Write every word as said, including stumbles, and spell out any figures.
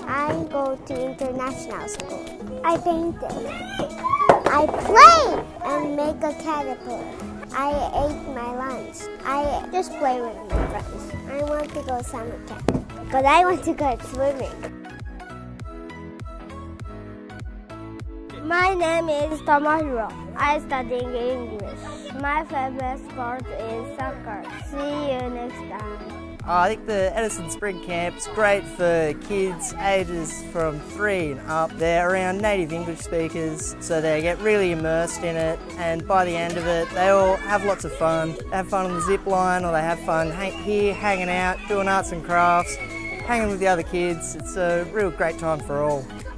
I go to international school. I painted. I play and make a caterpillar. I ate my lunch. I just play with my friends. I want to go summer camp, but I want to go swimming. My name is Tomohiro. I study English. My favorite sport is soccer. See you next time. I think the Edison Spring Camp's great for kids ages from three and up. They're around native English speakers, so they get really immersed in it, and by the end of it they all have lots of fun. They have fun on the zip line, or they have fun hang here hanging out, doing arts and crafts, hanging with the other kids. It's a real great time for all.